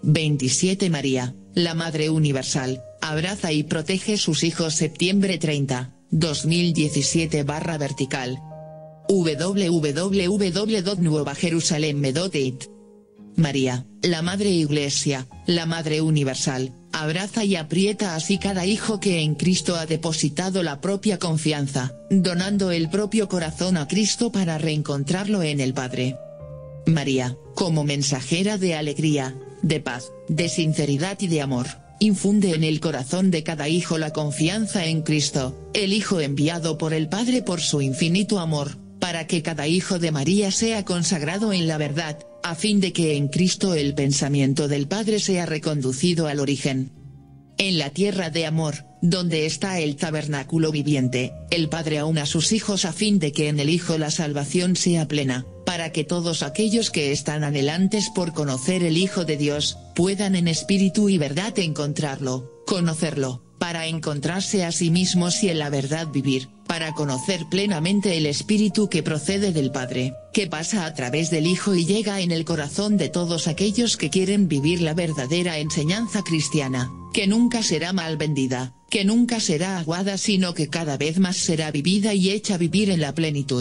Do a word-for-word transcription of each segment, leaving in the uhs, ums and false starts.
veintisiete María, la Madre Universal, abraza y protege sus hijos. Septiembre treinta, dos mil diecisiete barra vertical. w w w punto nueva jerusalem punto it. María, la Madre Iglesia, la Madre Universal, abraza y aprieta así cada hijo que en Cristo ha depositado la propia confianza, donando el propio corazón a Cristo para reencontrarlo en el Padre. María, como mensajera de alegría, de paz, de sinceridad y de amor, infunde en el corazón de cada hijo la confianza en Cristo, el Hijo enviado por el Padre por su infinito amor, para que cada hijo de María sea consagrado en la verdad, a fin de que en Cristo el pensamiento del Padre sea reconducido al origen. En la tierra de amor, donde está el tabernáculo viviente, el Padre aúna a sus hijos a fin de que en el Hijo la salvación sea plena, para que todos aquellos que están anhelantes por conocer el Hijo de Dios, puedan en espíritu y verdad encontrarlo, conocerlo, para encontrarse a sí mismos y en la verdad vivir, para conocer plenamente el Espíritu que procede del Padre, que pasa a través del Hijo y llega en el corazón de todos aquellos que quieren vivir la verdadera enseñanza cristiana, que nunca será mal vendida, que nunca será aguada sino que cada vez más será vivida y hecha vivir en la plenitud.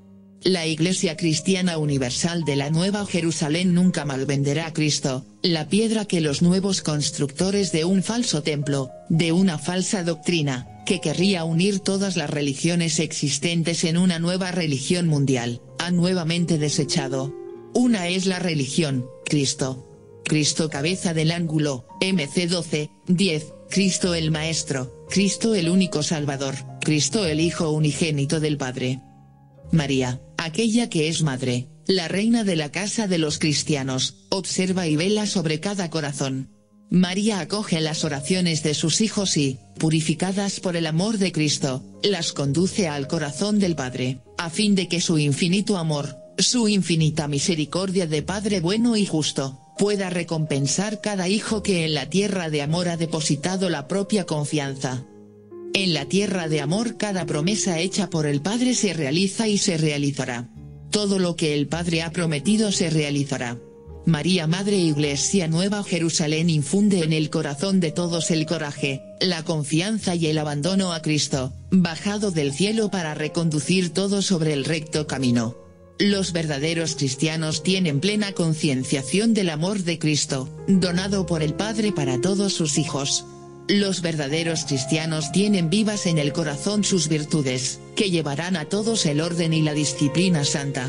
La Iglesia Cristiana Universal de la Nueva Jerusalén nunca malvenderá a Cristo, la piedra que los nuevos constructores de un falso templo, de una falsa doctrina, que querría unir todas las religiones existentes en una nueva religión mundial, ha nuevamente desechado. Una es la religión, Cristo. Cristo cabeza del ángulo, M C doce, diez, Cristo el Maestro, Cristo el único Salvador, Cristo el Hijo unigénito del Padre. María, aquella que es Madre, la Reina de la casa de los cristianos, observa y vela sobre cada corazón. María acoge las oraciones de sus hijos y, purificadas por el amor de Cristo, las conduce al corazón del Padre, a fin de que su infinito amor, su infinita misericordia de Padre bueno y justo, pueda recompensar cada hijo que en la tierra de amor ha depositado la propia confianza. En la tierra de amor cada promesa hecha por el Padre se realiza y se realizará. Todo lo que el Padre ha prometido se realizará. María Madre Iglesia Nueva Jerusalén infunde en el corazón de todos el coraje, la confianza y el abandono a Cristo, bajado del cielo para reconducir todo sobre el recto camino. Los verdaderos cristianos tienen plena concienciación del amor de Cristo, donado por el Padre para todos sus hijos. Los verdaderos cristianos tienen vivas en el corazón sus virtudes, que llevarán a todos el orden y la disciplina santa.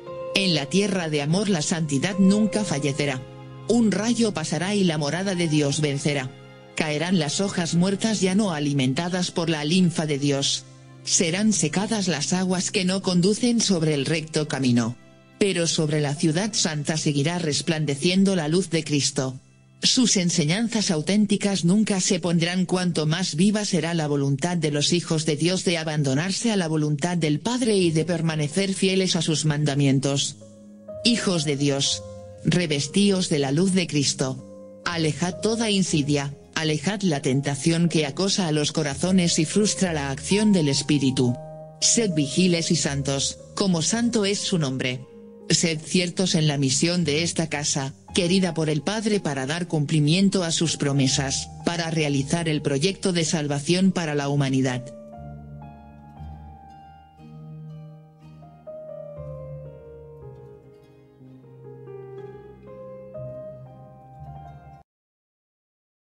En la tierra de amor la santidad nunca fallecerá. Un rayo pasará y la morada de Dios vencerá. Caerán las hojas muertas ya no alimentadas por la linfa de Dios. Serán secadas las aguas que no conducen sobre el recto camino. Pero sobre la ciudad santa seguirá resplandeciendo la luz de Cristo. Sus enseñanzas auténticas nunca se pondrán cuanto más viva será la voluntad de los hijos de Dios de abandonarse a la voluntad del Padre y de permanecer fieles a sus mandamientos. Hijos de Dios, revestíos de la luz de Cristo. Alejad toda insidia, alejad la tentación que acosa a los corazones y frustra la acción del Espíritu. Sed vigiles y santos, como santo es su nombre. Sed ciertos en la misión de esta casa, querida por el Padre para dar cumplimiento a sus promesas, para realizar el proyecto de salvación para la humanidad.